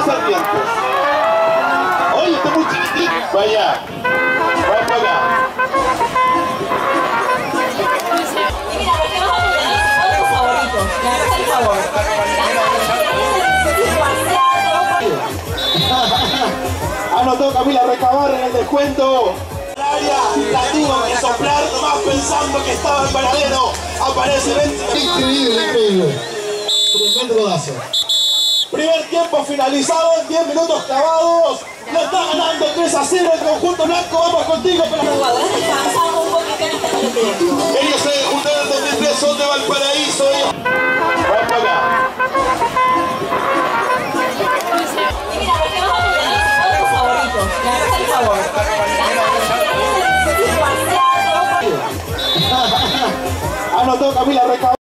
Sarmiento. Oye, está muy chiquitito. Vaya. Vaya para acá. Y mira, lo que vamos a poner son tus favoritos. Me haces el favor. Anotó Camila Recabar en el descuento. La tuvo que soplar nomás pensando que estaba el paradero. Aparece 20. Increíble, increíble. Tremendo rodazo. Primer tiempo finalizado en 10 minutos clavados. Lo está ganando 3-0 el conjunto blanco. Vamos contigo. Los jugadores descansan un poquito en este partido. Ellos se juntaron en 2003, son de Valparaíso. Vamos para acá. Y mira, lo que vamos a poner son tus favoritos. Me haces el favor. Anotó Camila Recabar.